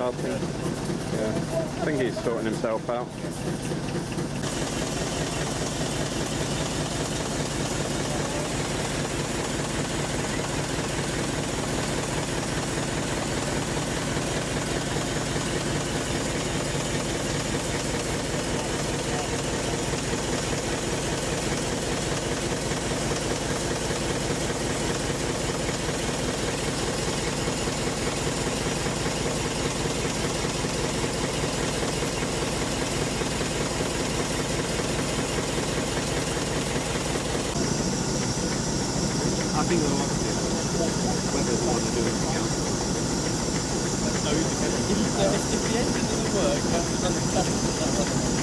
starting. Yeah, I think he's sorting himself out. I think they'll want to do whether they want to do anything else. So if the engine doesn't work, then the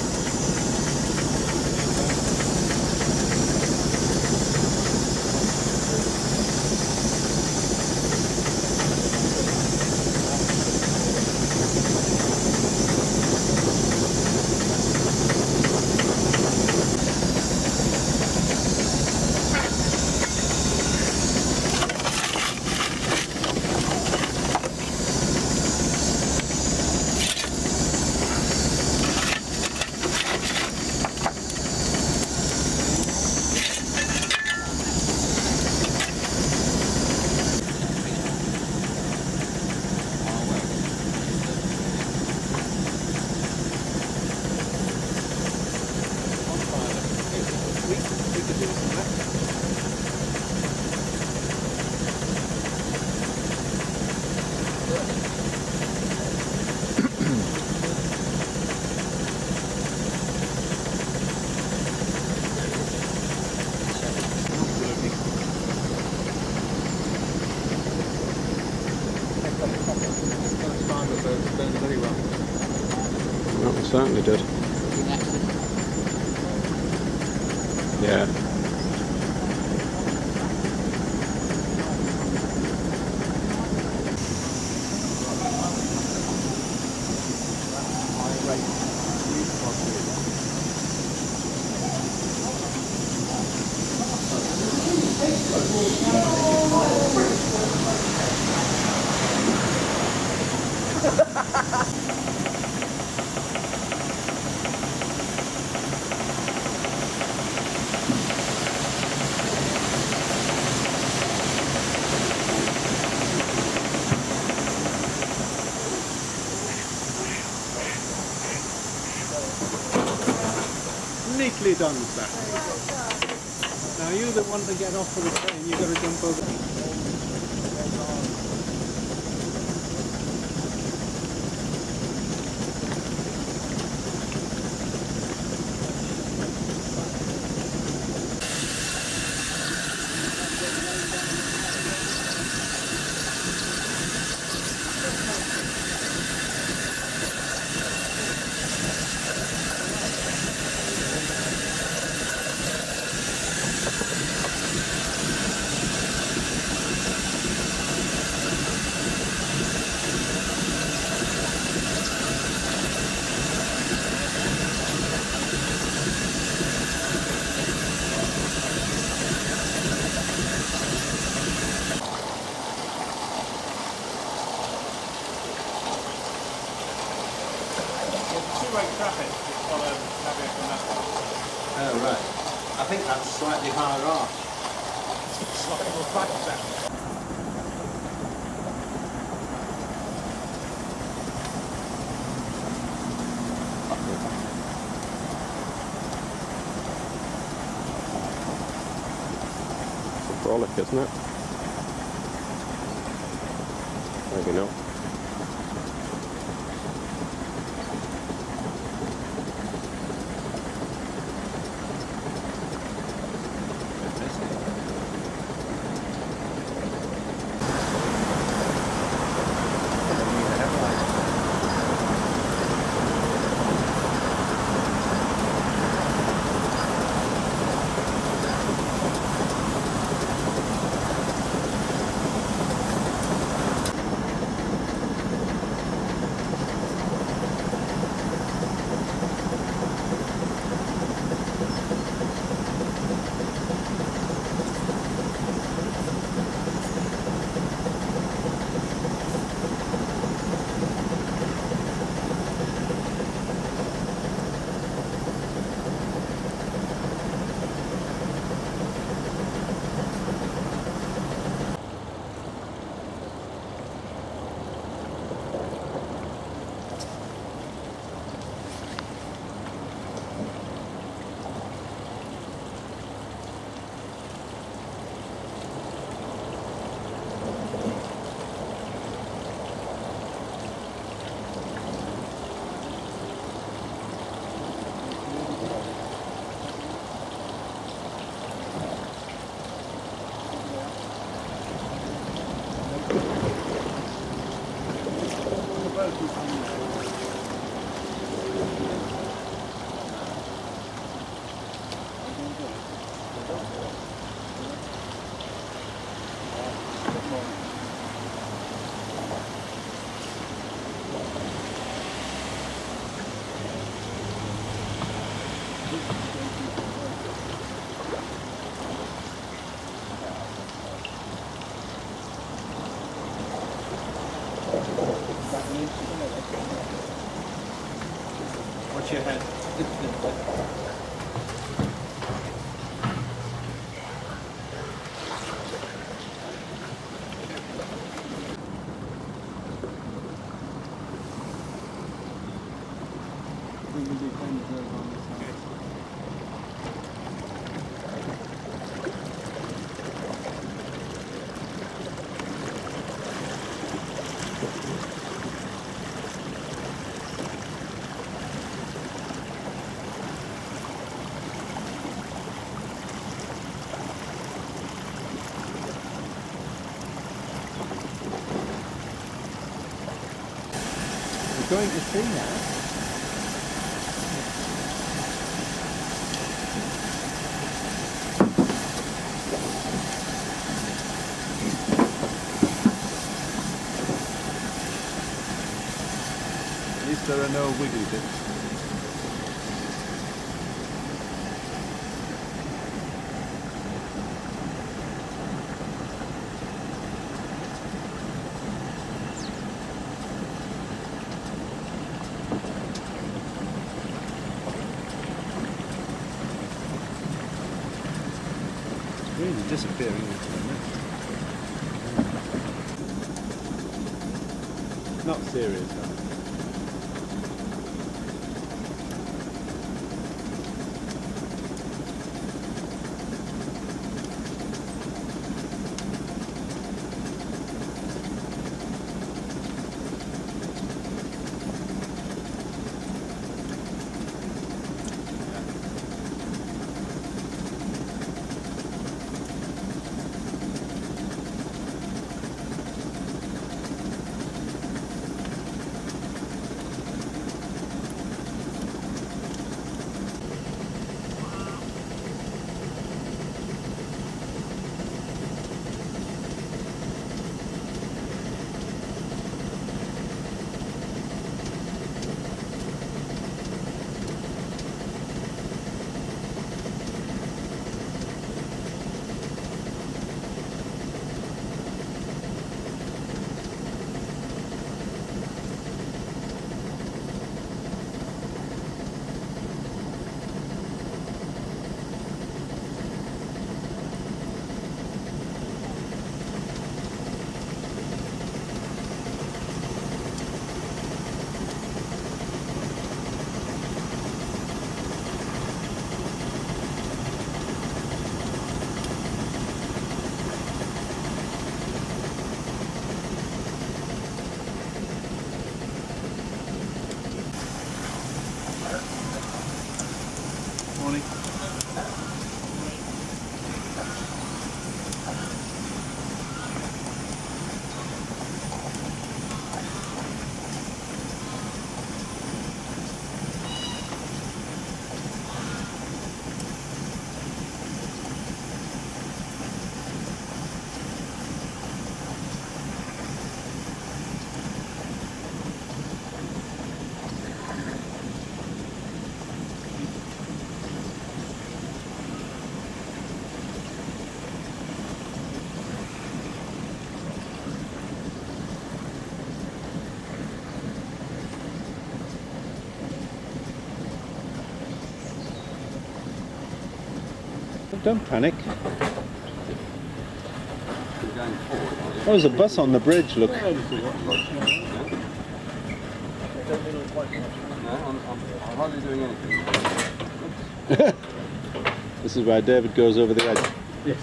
burned very well. Well, it certainly did. Yeah. Neatly done, sir. Now you that want to get off of the train, you've got to jump over. Traffic, follow traffic from that one. Oh, right. I think that's slightly higher off. Slightly more back down. It's a frolic, isn't it? Maybe not. Watch your head. We're going to sea now. At least there are no wiggly bits. Really disappearing into the mist. Not serious, though. Morning. Don't panic. Oh, there's a bus on the bridge, look. I'm hardly doing anything. This is where David goes over the edge. Yes.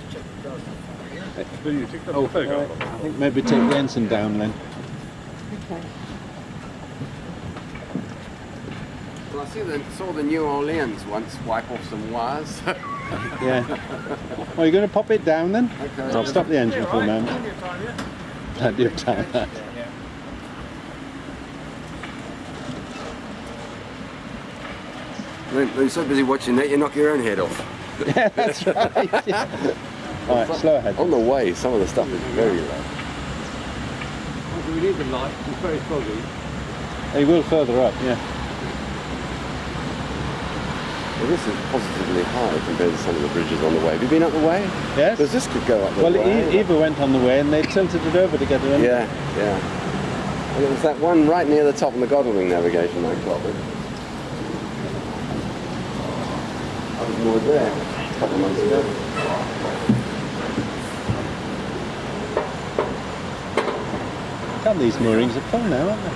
Do you take that Oh, photograph? I think maybe take the ensign down then. Okay. Well, I saw the New Orleans once wipe off some wires. Yeah. Well, you're going to pop it down then? Okay. So I'll stop the engine for a moment. Plenty of time, yeah. Plenty of time. Yeah. You're so busy watching that, you knock your own head off. Yeah, that's right. Yeah. Alright, slow ahead. On the way, some of the stuff is very low. We need the light, it's very foggy. He will further up, yeah. Well, this is positively high compared to some of the bridges on the way. Have you been up the way? Yes. Because this could go up the Well, way. Eva went on the way and they tilted it over to get it under. Yeah, yeah. And it was that one right near the top on the Godalming navigation I clobbered. I was moored there a couple of months ago. Come, these moorings are full now, aren't they?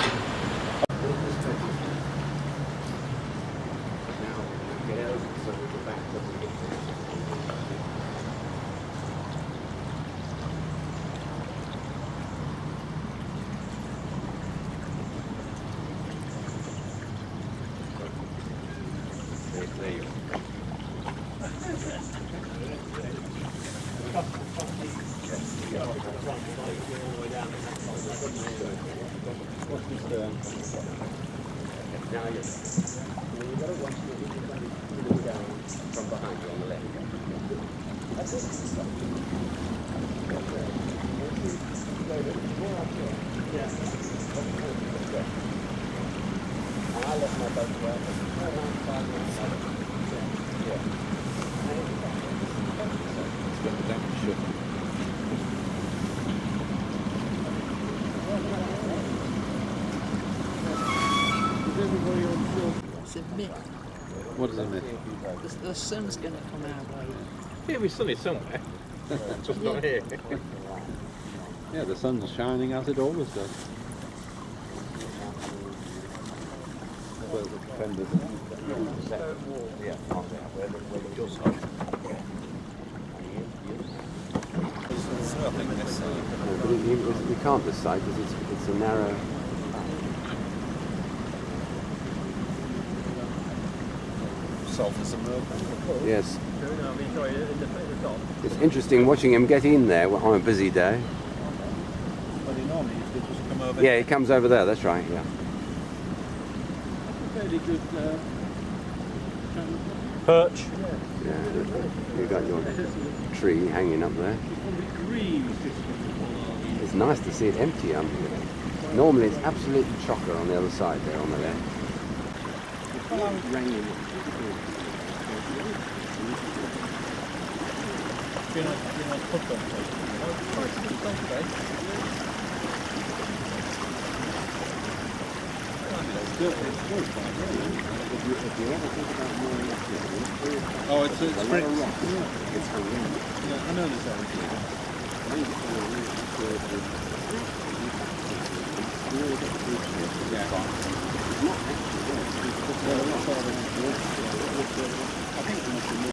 From behind you on the left. That's it. And I left my boat there. It's a myth. What does it mean? The sun's going to come our way. It'll be sunny somewhere. Just not here. Yeah, the sun's shining as it always does. We can't this side because it's a narrow. Yes. It's interesting watching him get in there on a busy day. Well, he normally just come over. Yeah, he comes over there, that's right, yeah. Fairly good Perch. Yeah, you got your tree hanging up there. It's nice to see it empty under here. Normally it's absolutely chocker on the other side there on the left. Oh, it's It's horrendous. horrendous. I know this area. Yeah.